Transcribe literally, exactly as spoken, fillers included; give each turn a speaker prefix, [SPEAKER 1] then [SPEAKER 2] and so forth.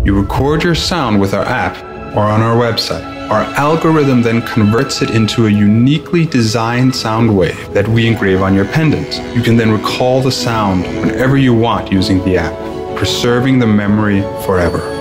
[SPEAKER 1] You record your sound with our app or on our website. Our algorithm then converts it into a uniquely designed sound wave that we engrave on your pendant. You can then recall the sound whenever you want using the app, preserving the memory forever.